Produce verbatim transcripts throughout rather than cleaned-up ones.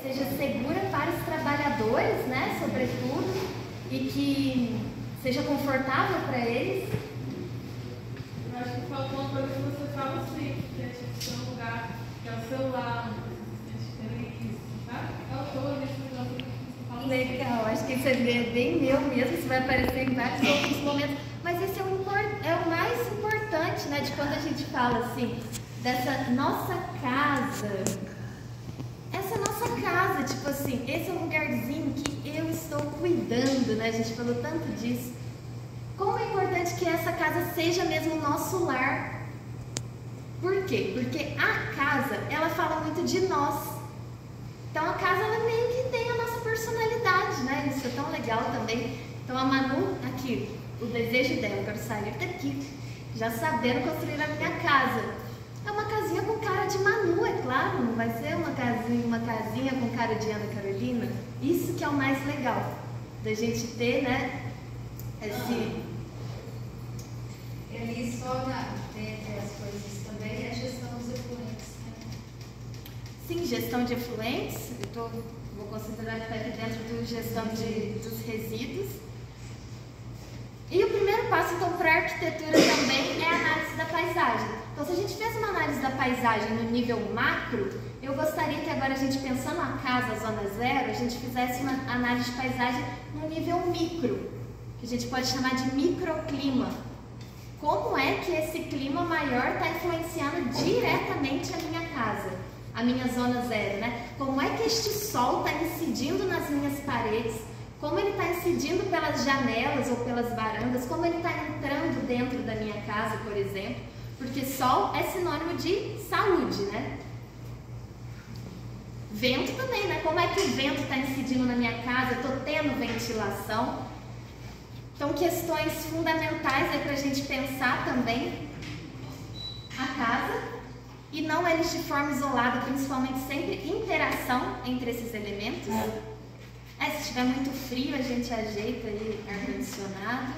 seja segura para os trabalhadores, né, sobretudo, e que seja confortável para eles. Eu acho que faltou uma coisa que você fala sempre, que é tipo, ser um lugar que é o seu lar, isso, tá? Faltou isso, então, legal, acho que isso é bem meu mesmo, isso vai aparecer em vários outros momentos, mas esse é o, é o mais importante, né, de quando a gente fala assim, dessa nossa casa, essa nossa casa, tipo assim, esse é um lugarzinho que eu estou cuidando, né, a gente falou tanto disso. Como é importante que essa casa seja mesmo o nosso lar. Por quê? Porque a casa, ela fala muito de nós. Então a casa, ela meio que tem a nossa personalidade, né? Isso é tão legal também. Então a Manu, aqui, o desejo dela, eu quero sair daqui, já sabendo construir a minha casa. É uma casinha com cara de Manu, é claro, não vai ser uma casinha, uma casinha com cara de Ana Carolina. Isso que é o mais legal, da gente ter, né, esse... Ele só na, dentre as coisas também é a gestão dos efluentes, né? Sim, gestão de efluentes, eu tô, vou considerar que está aqui dentro do gestão de, dos resíduos. E o primeiro passo, então, para a arquitetura também é a análise da paisagem. Então, se a gente fez uma análise da paisagem no nível macro, eu gostaria que agora a gente, pensando a casa, a zona zero, a gente fizesse uma análise de paisagem no nível micro, que a gente pode chamar de microclima. Como é que esse clima maior está influenciando diretamente a minha casa, a minha zona zero, né? Como é que este sol está incidindo nas minhas paredes, como ele está incidindo pelas janelas ou pelas varandas, como ele está entrando dentro da minha casa, por exemplo, porque sol é sinônimo de saúde, né? Vento também, né? Como é que o vento está incidindo na minha casa, eu estou tendo ventilação. Então, questões fundamentais aí para a gente pensar também a casa, e não eles de forma isolada, principalmente sempre interação entre esses elementos. É, se estiver muito frio, a gente ajeita aí ar-condicionado.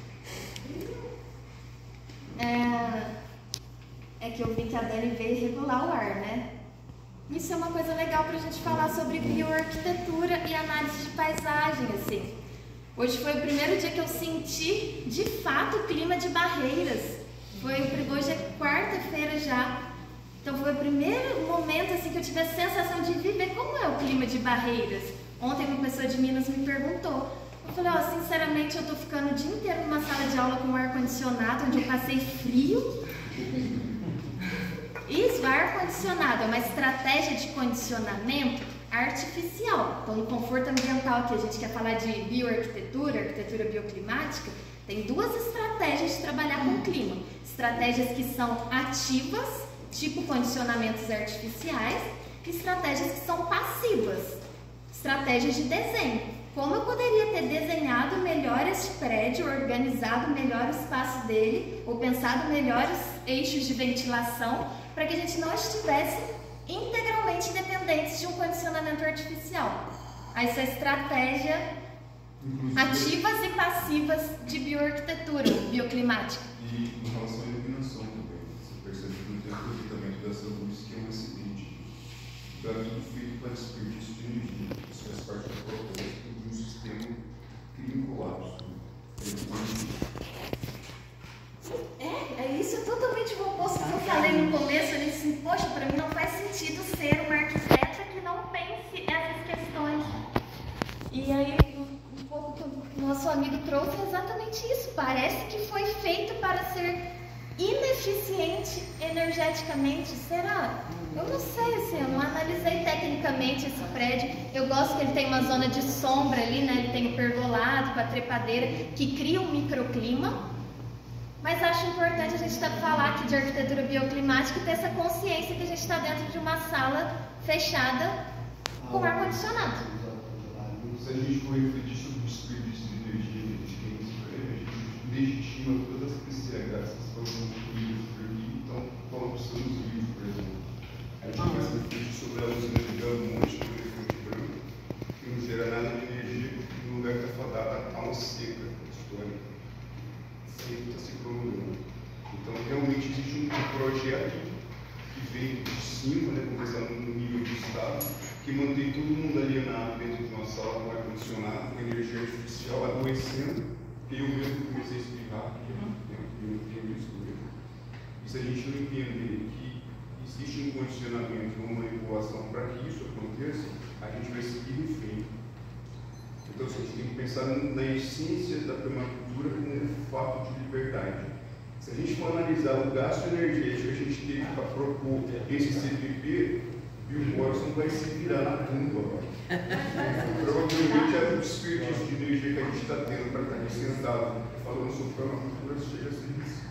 É, é que eu vi que a Dani veio regular o ar, né? Isso é uma coisa legal para a gente falar sobre bioarquitetura e análise de paisagem, assim. Hoje foi o primeiro dia que eu senti, de fato, o clima de Barreiras. Foi, hoje é quarta-feira já. Então foi o primeiro momento assim, que eu tive a sensação de viver como é o clima de Barreiras. Ontem uma pessoa de Minas me perguntou. Eu falei, ó, oh, sinceramente, eu tô ficando o dia inteiro numa sala de aula com ar-condicionado, onde eu passei frio. Isso, ar-condicionado é uma estratégia de condicionamento artificial. Então, no conforto ambiental, que a gente quer falar de bioarquitetura, arquitetura bioclimática, tem duas estratégias de trabalhar com o clima. Estratégias que são ativas, tipo condicionamentos artificiais, e estratégias que são passivas, estratégias de desenho. Como eu poderia ter desenhado melhor esse prédio, organizado melhor o espaço dele, ou pensado melhor os eixos de ventilação, para que a gente não estivesse integralmente dependentes de um condicionamento artificial. Essa é a estratégia ativas e passivas de bioarquitetura, bioclimática. E em relação à iluminação também, você percebe que não tem aproveitamento dessa luz, que é um excedente. Então é tudo feito para desperdício de energia. Isso faz parte da proposta de um sistema que cria um colapso. É, é isso é totalmente o oposto que eu falei no começo. Eu disse, poxa, para mim não faz sentido ser uma arquiteta que não pense essas questões. E aí, um pouco que o nosso amigo trouxe é exatamente isso. Parece que foi feito para ser ineficiente energeticamente. Será? Eu não sei, assim, eu não analisei tecnicamente esse prédio. Eu gosto que ele tem uma zona de sombra ali, né? Ele tem o pergolado com a trepadeira, que cria um microclima. Mas acho importante a gente tá, falar aqui de arquitetura bioclimática e ter essa consciência que a gente está dentro de uma sala fechada com ar-condicionado. Se a gente for refletir sobre o desperdício de energia que a gente tem nesse prédio, a gente legitima todas as C H S que foram construídas por aqui, então colapsando os rios, por exemplo. A gente começa a refletir sobre a usina ligando um monte de elefante branco, que não gera nada de energia no lugar que está fadada a uma seca histórica. Sempre está se prolongando. Então, realmente existe um projeto que veio de cima, né, começando no nível do Estado, que mantém todo mundo alienado dentro de uma sala com ar-condicionado, com energia artificial, adoecendo, porque eu mesmo comecei a espirrar, eu tenho isso mesmo. E se a gente não entender que existe um condicionamento, uma manipulação para que isso aconteça, a gente vai seguir em frente. Então, assim, a gente tem que pensar na essência da permacultura como um fato de liberdade. Se a gente for analisar o gasto energético que a gente teve para propor esse C P P, Bill Morrison vai se virar na tumba. Provavelmente é o desperdício de energia que a gente está tendo para estar aqui sentado falando sobre permacultura chega a ser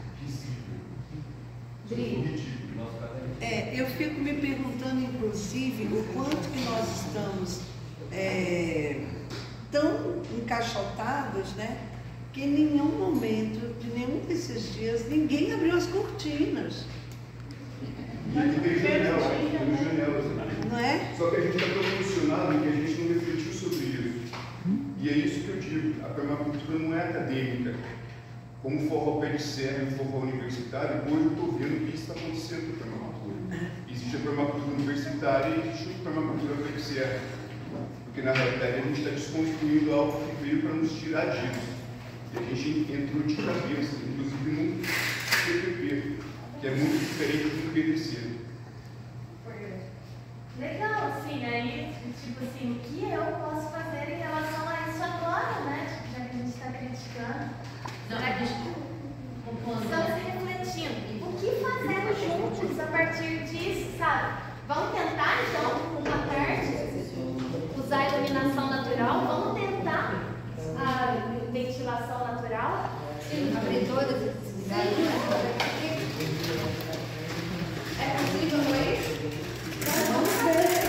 visível. É, eu fico me perguntando, inclusive, o quanto que nós estamos é, tão encaixotados, né? Que em nenhum momento, de nenhum desses dias, ninguém abriu as cortinas. E aqui tem janelas, tem janelas aqui. Não é? Só que a gente está tão emocionado que a gente não refletiu sobre isso. E é isso que eu digo, a permacultura não é acadêmica. Como o forró pé de serra e o forró universitário, hoje eu estou vendo o que está acontecendo com a permacultura. Existe a permacultura universitária e existe a permacultura pé de serra. Porque na realidade a gente está desconstruindo algo que veio para nos tirar disso. E a gente entrou de cabeça, inclusive no C P P, que é muito diferente do P D C. Legal, assim, aí, tipo assim, o que eu posso fazer em relação a isso agora, né? Tipo, já que a gente está criticando. Não, Pra que estamos refletindo. O que fazemos juntos a partir disso, sabe? Vamos tentar, então, uma tarde, usar a iluminação natural, vamos tentar a ventilação natural, abrir todas as possibilidades. É possível isso? Vamos fazer.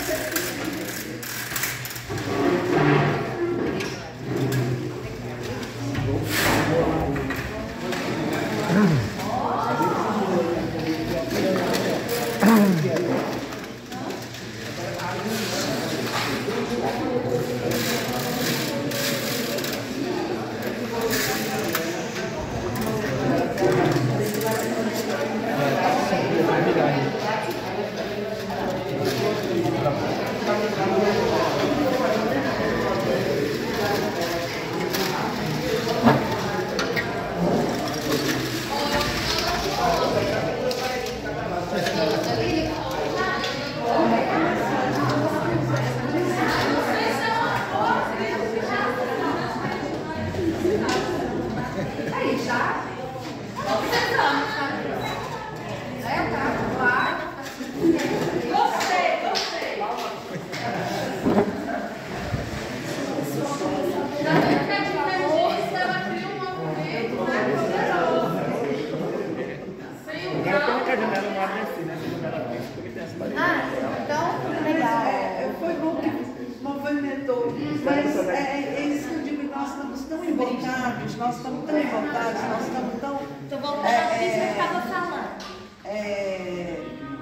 Nós estamos tão revoltados, nós estamos tão... Estou voltando ao que você estava falando. É,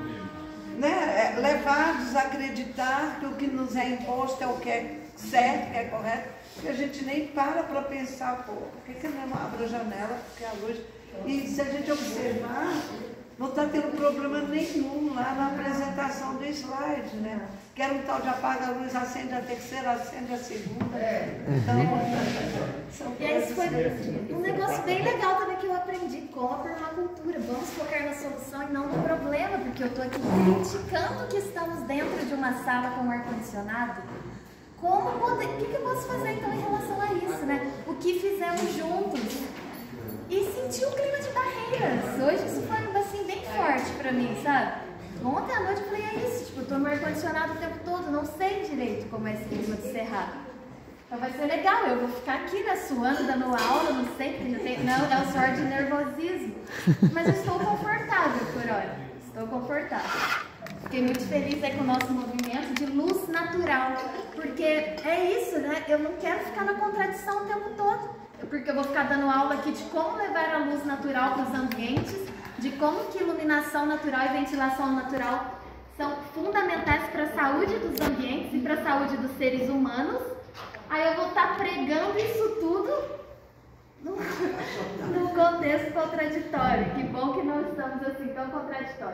né, levados a acreditar que o que nos é imposto é o que é certo, que é correto, que a gente nem para para pensar, pô, por que que eu não abro a janela, porque a luz... E se a gente observar, não está tendo problema nenhum lá na apresentação do slide, né? Que era um tal de apaga a luz, acende a terceira, acende a segunda. Então, são E aí isso foi um negócio bem legal também que eu aprendi com a permacultura. Vamos focar na solução e não no problema, porque eu estou aqui criticando que estamos dentro de uma sala com ar-condicionado. Como poder, o que, que eu posso fazer então em relação a isso, né? O que fizemos juntos? E sentir o clima de barreiras. Hoje isso foi assim, bem forte pra mim, sabe? Ontem à noite eu falei, é isso, tipo, eu tô no ar-condicionado o tempo todo, não sei direito como é esse clima de cerrado. Então vai ser legal, eu vou ficar aqui, né, suando, dando aula, não sei, porque já tem, não, é o suor de nervosismo. Mas eu estou confortável por hora, estou confortável. Fiquei muito feliz aí com o nosso movimento de luz natural, porque é isso, né, eu não quero ficar na contradição o tempo todo, porque eu vou ficar dando aula aqui de como levar a luz natural para os ambientes, de como que iluminação natural e ventilação natural são fundamentais para a saúde dos ambientes e para a saúde dos seres humanos. Aí eu vou estar pregando isso tudo no, no contexto contraditório. Que bom que não estamos assim tão contraditórios.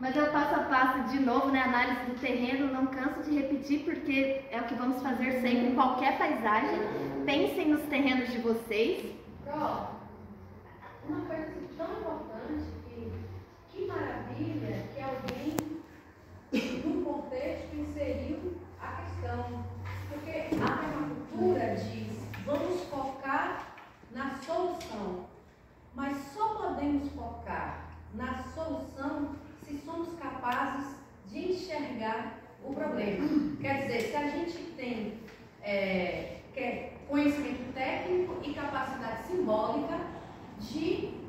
Mas eu passo a passo de novo, né? Análise do terreno, não canso de repetir, porque é o que vamos fazer sempre em qualquer paisagem. Pensem nos terrenos de vocês. Ó, uma coisa tão importante que, que maravilha que alguém, num contexto, inseriu a questão. Porque a permacultura diz, vamos focar na solução. Mas só podemos focar na solução se somos capazes de enxergar o problema. Quer dizer, se a gente tem é, quer conhecimento técnico e capacidade simbólica de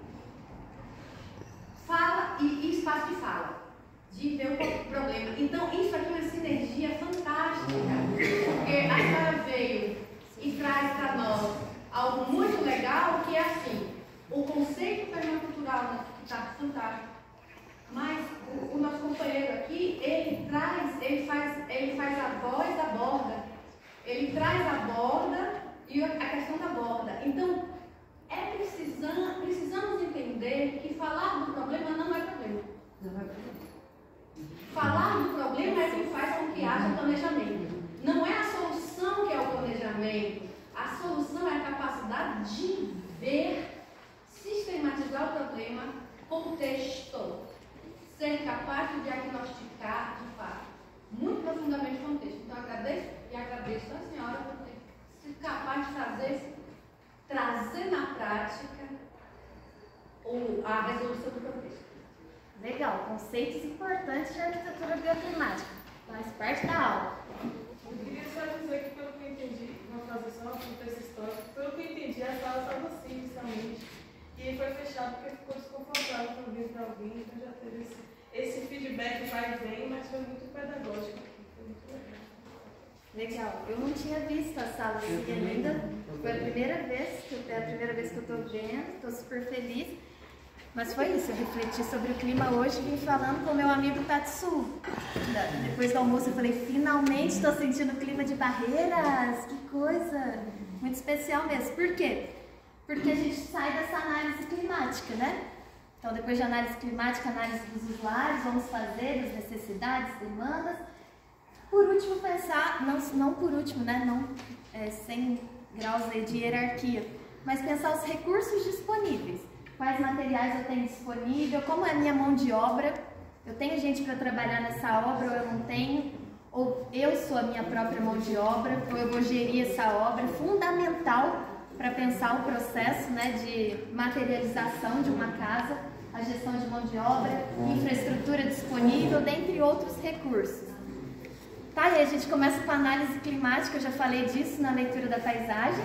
fala e, e espaço de fala, de ver o problema. Então, isso aqui é uma sinergia fantástica, porque a senhora veio e traz para nós algo muito legal, que é assim, o conceito permacultural que está fantástico, mas o, o nosso companheiro aqui, ele traz, ele faz, ele faz a voz da borda, ele traz a borda e a questão da borda. Então, é precisam, precisamos entender que falar do problema não é problema. Não é problema. Falar do problema é o que faz com que haja planejamento. Não é a solução que é o planejamento. A solução é a capacidade de ver, sistematizar o problema, contexto, ser capaz de diagnosticar de fato, muito profundamente o contexto. Então, agradeço e agradeço a senhora por ter sido capaz de trazer, trazer na prática o, a resolução do contexto. Legal, conceitos importantes de arquitetura bioclimática. Faz parte da aula. Eu queria só dizer que, pelo que eu entendi, vou fazer só uma contexto histórico, pelo que eu entendi, a sala estava assim, inicialmente, e foi fechado porque ficou desconfortável talvez para alguém, então já teve esse, esse feedback vai e vem, mas foi muito pedagógico aqui, foi muito legal. Legal, eu não tinha visto a sala assim ainda, foi a primeira vez, que eu, é a primeira vez que eu estou vendo, estou super feliz. Mas foi isso, eu refleti sobre o clima hoje e vim falando com meu amigo Tatsu. Depois do almoço eu falei, finalmente estou sentindo o clima de Barreiras, que coisa, muito especial mesmo. Por quê? Porque a gente sai dessa análise climática, né? Então depois de análise climática, análise dos usuários, vamos fazer as necessidades, demandas. Por último pensar, não, não por último, né? Não é, sem graus aí de hierarquia, mas pensar os recursos disponíveis. Quais materiais eu tenho disponível, como é a minha mão de obra, eu tenho gente para trabalhar nessa obra ou eu não tenho, ou eu sou a minha própria mão de obra, ou eu vou gerir essa obra, fundamental para pensar o processo, né, de materialização de uma casa, a gestão de mão de obra, infraestrutura disponível, dentre outros recursos. Tá, e a gente começa com a análise climática, eu já falei disso na leitura da paisagem,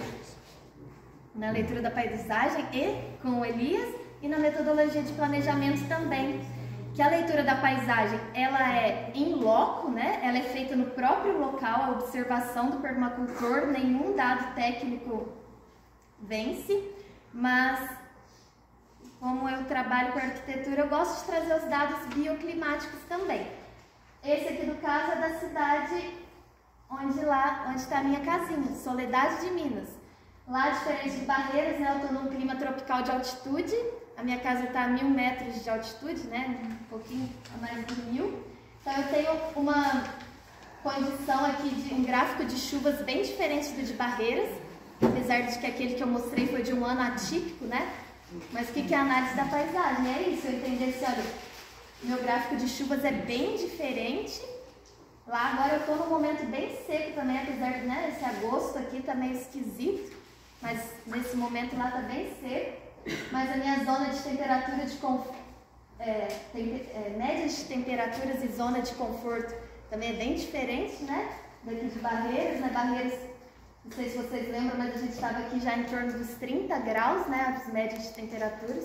na leitura da paisagem e com o Elias, e na metodologia de planejamento também, que a leitura da paisagem, ela é em loco, né? Ela é feita no próprio local, a observação do permacultor, nenhum dado técnico vence, mas como eu trabalho com arquitetura, eu gosto de trazer os dados bioclimáticos também. Esse aqui do caso é da cidade onde lá, onde está a minha casinha, Soledade de Minas. Lá, diferente de Barreiras, né, eu estou num clima tropical de altitude. A minha casa está a mil metros de altitude, né, um pouquinho a mais de mil. Então eu tenho uma condição aqui de um gráfico de chuvas bem diferente do de Barreiras, apesar de que aquele que eu mostrei foi de um ano atípico, né? Mas o que é a análise da paisagem? É isso, eu entender se, olha, meu gráfico de chuvas é bem diferente. Lá agora eu estou num momento bem seco também, apesar de, né, esse agosto aqui tá meio esquisito. Mas nesse momento lá está bem seco, mas a minha zona de temperatura de conforto, é, tem, é, média de temperaturas e zona de conforto também é bem diferente, né? Daqui de Barreiras, né? Barreiras, não sei se vocês lembram, mas a gente estava aqui já em torno dos trinta graus, né? As médias de temperaturas.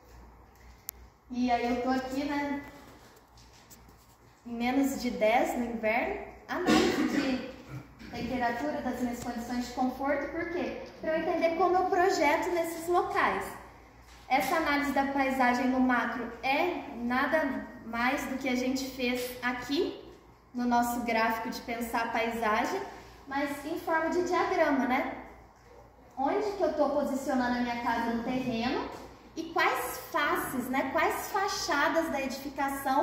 E aí eu tô aqui, né? Em menos de dez no inverno, análise de temperatura das minhas condições de conforto, por quê? Para eu entender como eu projeto nesses locais. Essa análise da paisagem no macro é nada mais do que a gente fez aqui no nosso gráfico de pensar a paisagem, mas em forma de diagrama, né? Onde que eu estou posicionando a minha casa no terreno e quais faces, né? Quais fachadas da edificação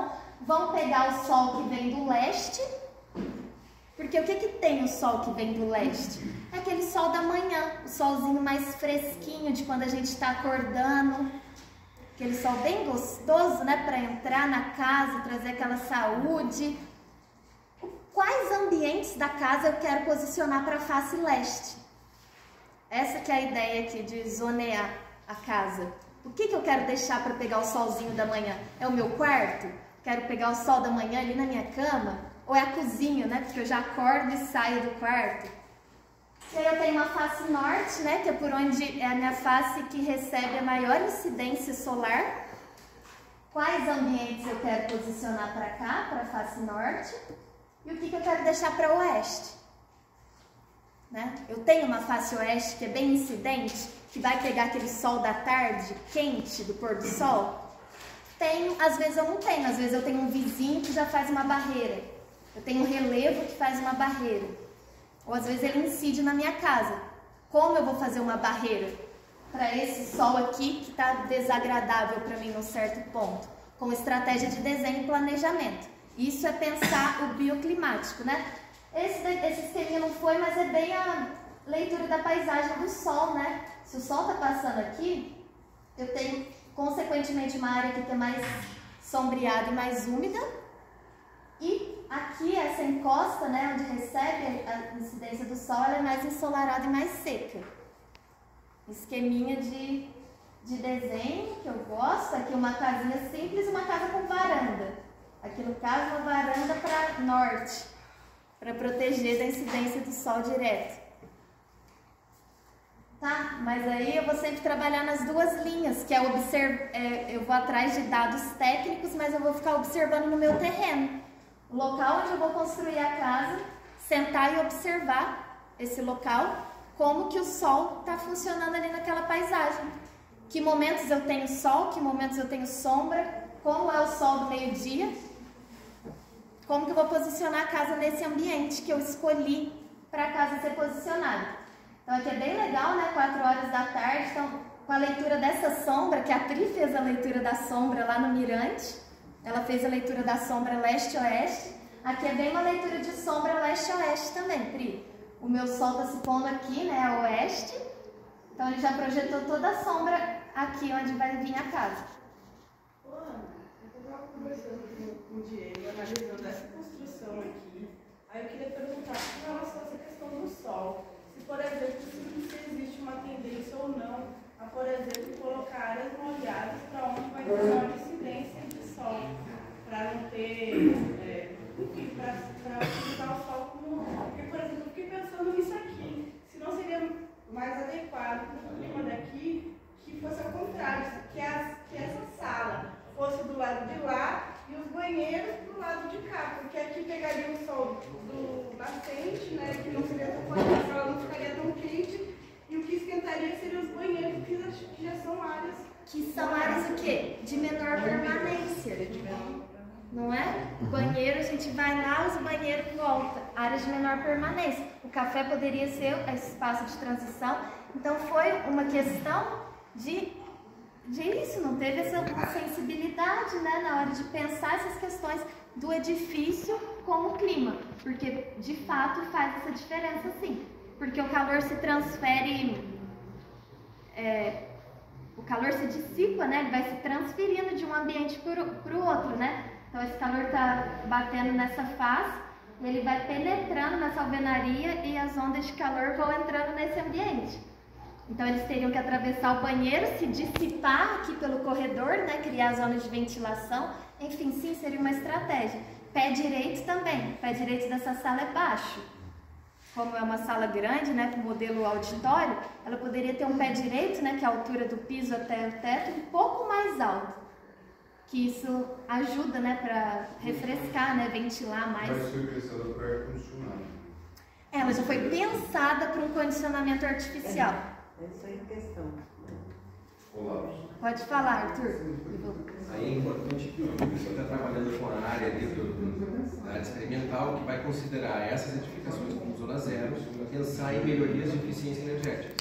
vão pegar o sol que vem do leste, porque o que, que tem o sol que vem do leste? É aquele sol da manhã, o solzinho mais fresquinho de quando a gente está acordando, aquele sol bem gostoso, né, para entrar na casa, trazer aquela saúde. Quais ambientes da casa eu quero posicionar para a face leste? Essa que é a ideia aqui de zonear a casa. O que, que eu quero deixar para pegar o solzinho da manhã? É o meu quarto? Quero pegar o sol da manhã ali na minha cama? Ou é a cozinha, né? Porque eu já acordo e saio do quarto. E aí eu tenho uma face norte, né? Que é por onde é a minha face que recebe a maior incidência solar. Quais ambientes eu quero posicionar para cá, para a face norte? E o que, que eu quero deixar para o oeste? Né? Eu tenho uma face oeste que é bem incidente, que vai pegar aquele sol da tarde, quente, do pôr do sol. Tenho, às vezes eu não tenho, às vezes eu tenho um vizinho que já faz uma barreira. Eu tenho um relevo que faz uma barreira. Ou às vezes ele incide na minha casa. Como eu vou fazer uma barreira para esse sol aqui que está desagradável para mim num certo ponto? Com estratégia de desenho e planejamento. Isso é pensar o bioclimático, né? Esse, esse esqueminha não foi, mas é bem a leitura da paisagem do sol, né? Se o sol está passando aqui, eu tenho, consequentemente, uma área aqui que é mais sombreada e mais úmida. E aqui, essa encosta, né, onde recebe a incidência do sol, ela é mais ensolarada e mais seca. Esqueminha de, de desenho que eu gosto. Aqui uma casinha simples, uma casa com varanda. Aqui no caso, uma varanda para norte, para proteger da incidência do sol direto. Tá? Mas aí eu vou sempre trabalhar nas duas linhas, que é, observ... é eu vou atrás de dados técnicos, mas eu vou ficar observando no meu terreno. O local onde eu vou construir a casa, sentar e observar esse local, como que o sol está funcionando ali naquela paisagem. Que momentos eu tenho sol, que momentos eu tenho sombra, como é o sol do meio-dia. Como que eu vou posicionar a casa nesse ambiente que eu escolhi para a casa ser posicionada. Então aqui é bem legal, né? quatro horas da tarde, então com a leitura dessa sombra, que a Pri fez a leitura da sombra lá no Mirante, ela fez a leitura da sombra leste-oeste, aqui é bem uma leitura de sombra leste-oeste também, Pri. O meu sol está se pondo aqui, né, a oeste, então ele já projetou toda a sombra aqui onde vai vir a casa. Ô, Ana, eu estava conversando com o Diego, analisando essa construção aqui, aí eu queria perguntar com relação a essa questão do sol. Se, por exemplo, se existe uma tendência ou não a, por exemplo, colocar áreas molhadas para onde vai ter maior incidência de sol, para não ter, é, enfim, para utilizar o sol como... Porque, por exemplo, eu fiquei pensando nisso aqui, se não seria mais adequado para o clima daqui que fosse ao contrário, que, as, que essa sala fosse do lado de lá e os banheiros do lado de cá, porque aqui pegaria o sol do nascente, né, que não seria tão forte, a sala não ficaria tão quente, e o que esquentaria seriam os banheiros, que já são áreas... Que são áreas o quê? De menor permanência, não é? O banheiro, a gente vai lá, os banheiros volta, áreas de menor permanência. O café poderia ser espaço de transição, então foi uma questão de... disso, não teve essa sensibilidade, né, na hora de pensar essas questões do edifício com o clima, porque de fato faz essa diferença sim, porque o calor se transfere, é, o calor se dissipa, né, ele vai se transferindo de um ambiente para o outro, né, então esse calor está batendo nessa face, ele vai penetrando nessa alvenaria e as ondas de calor vão entrando nesse ambiente. Então eles teriam que atravessar o banheiro, se dissipar aqui pelo corredor, né, criar zonas de ventilação, enfim, sim, seria uma estratégia. Pé direito também, pé direito dessa sala é baixo. Como é uma sala grande, né, com modelo auditório, ela poderia ter um pé direito, né, que é a altura do piso até o teto, um pouco mais alto. Que isso ajuda, né, para refrescar, né, ventilar mais. Mas foi pensada para ar-condicionado. Ela já foi pensada para um condicionamento artificial. Essa é a questão. Olá. Pode falar, Arthur. Aí é importante que a pessoa está trabalhando com a área ali do, da área experimental, que vai considerar essas edificações como zona zero e pensar em melhorias de eficiência energética.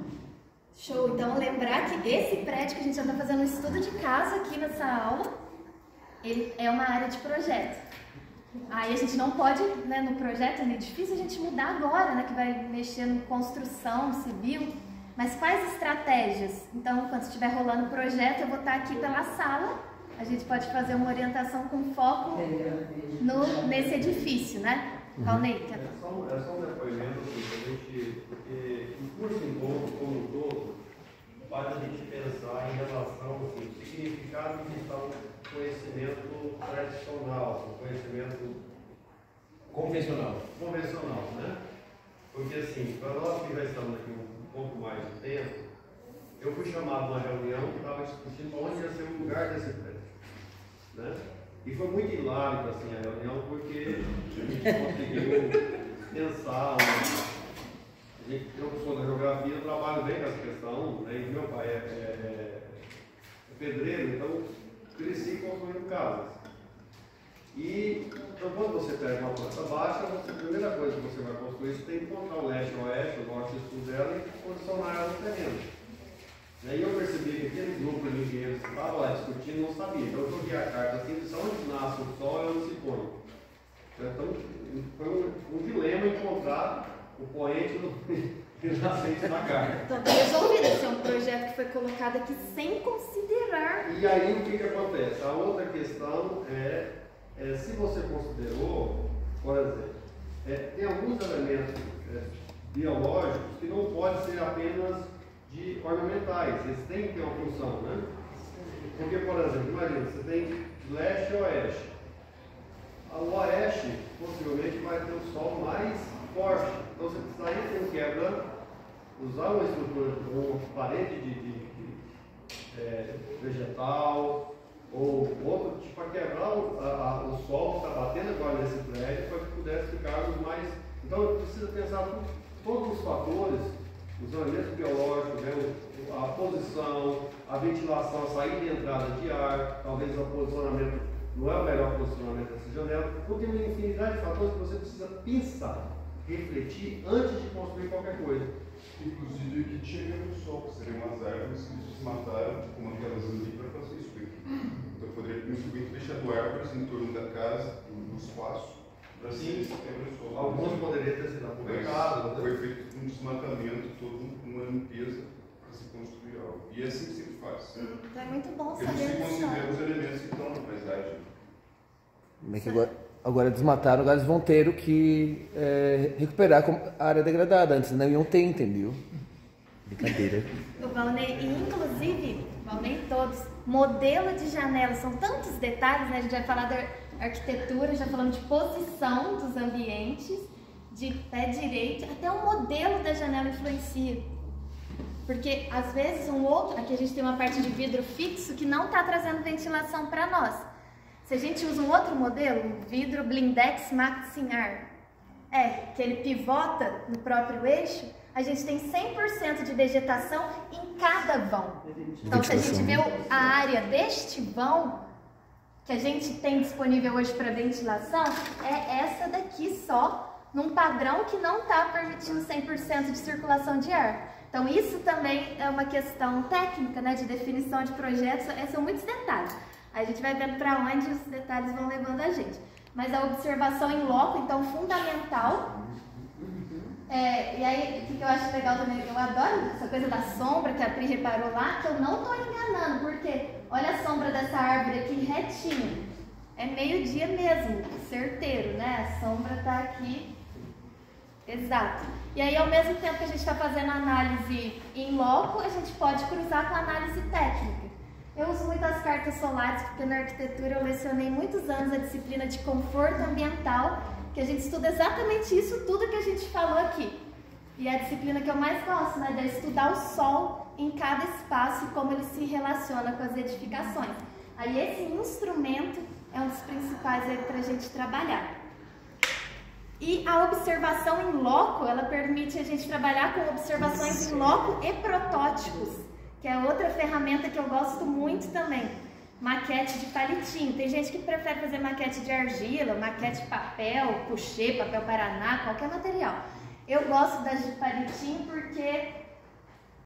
Show! Então lembrar que esse prédio que a gente já está fazendo um estudo de casa aqui nessa aula, ele é uma área de projeto. Aí a gente não pode, né, no projeto, é difícil a gente mudar agora, né, que vai mexer em construção civil, mas quais estratégias? Então, quando estiver rolando o projeto, eu vou estar aqui pela sala, a gente pode fazer uma orientação com foco no, nesse edifício, né? Valnei, quer É só, um- é só um depoimento assim, pra gente, porque o curso em todo, como um todo, faz a gente pensar em relação assim, o significado que está o conhecimento tradicional, o conhecimento Convencional. convencional, né? Porque assim, para nós que já estamos aqui um pouco mais de tempo, eu fui chamado numa reunião que estava discutindo onde ia ser o lugar desse prédio, né? E foi muito hilário assim, a reunião, porque a gente conseguiu pensar, a gente, eu sou da geografia, eu trabalho bem com essa questão, né? E meu pai é, é, é pedreiro, então cresci construindo casas. E então, quando você pega uma planta baixa, você, a primeira coisa que você vai construir, você tem que encontrar o leste, o oeste, o norte e o sul dela e condicionar ela no terreno. E aí eu percebi que aquele grupo de engenheiros que estava lá discutindo não sabia. Então eu joguei a carta assim, disse onde nasce o sol e onde se põe. Então foi um, um dilema encontrar o poente do nascente da carta. Então, tá resolvido. Esse é um projeto que foi colocado aqui sem considerar. E aí o que, que acontece? A outra questão é, é se você considerou, por exemplo, é, tem alguns elementos é, biológicos que não podem ser apenas de ornamentais, eles têm que ter uma função, né? Porque, por exemplo, imagina, você tem leste e oeste. O oeste, possivelmente, vai ter o sol mais forte. Então, você precisaria ter um quebra, usar uma estrutura, uma parede de, de, de é, vegetal, ou outro tipo para quebrar o, a, a, o sol que está batendo agora nesse prédio, para que pudesse ficarmos mais. Então, precisa pensar todos os fatores, os elementos biológicos, né, a posição, a ventilação, a saída e entrada de ar, talvez o posicionamento não é o melhor posicionamento dessa janela, porque tem uma infinidade de fatores que você precisa pensar, refletir antes de construir qualquer coisa. Inclusive aqui chega no sol, que seriam umas árvores que desmataram, como aquelas ali, para fazer isso aqui. Então poderia ter muito fechado árvores em torno da casa, no espaço, para assim se quebra o sol. Alguns poderiam ter sido aproveitados. Né? Foi feito um desmatamento, toda uma limpeza para se construir algo. E é assim que se faz. Então é muito bom Porque saber você disso. considera os elementos que estão na paisagem. Bem que agora, agora desmataram, agora eles vão ter o que é, recuperar a área degradada. Antes não iam ter, entendeu? Brincadeira. O Valnei, e inclusive, Valnei todos, modelo de janela, são tantos detalhes, né? A gente vai falar da arquitetura, já falamos de posição dos ambientes, de pé direito, até o modelo da janela influencia. Porque às vezes um outro, aqui a gente tem uma parte de vidro fixo que não está trazendo ventilação para nós. Se a gente usa um outro modelo, um vidro blindex Maxinar, é, que ele pivota no próprio eixo, a gente tem cem por cento de vegetação em cada vão. Então se a gente vê a área deste vão, que a gente tem disponível hoje para ventilação, é essa daqui só, num padrão que não está permitindo cem por cento de circulação de ar. Então isso também é uma questão técnica, né, de definição de projetos, são muitos detalhes. A gente vai vendo para onde os detalhes vão levando a gente. Mas a observação em loco, então, fundamental. É, e aí, o que eu acho legal também, eu adoro essa coisa da sombra que a Pri reparou lá, que eu não estou enganando, porque olha a sombra dessa árvore aqui retinho. É meio-dia mesmo, certeiro, né? A sombra está aqui. Exato. E aí, ao mesmo tempo que a gente está fazendo análise em loco, a gente pode cruzar com a análise técnica. Eu uso muito as cartas solares, porque na arquitetura eu lecionei muitos anos a disciplina de conforto ambiental, que a gente estuda exatamente isso, tudo que a gente falou aqui. E é a disciplina que eu mais gosto, né, de estudar o sol em cada espaço e como ele se relaciona com as edificações. Aí esse instrumento é um dos principais aí para a gente trabalhar. E a observação em loco, ela permite a gente trabalhar com observações em loco e protótipos, que é outra ferramenta que eu gosto muito também. Maquete de palitinho. Tem gente que prefere fazer maquete de argila, maquete de papel, couchê, papel paraná, qualquer material. Eu gosto das de palitinho porque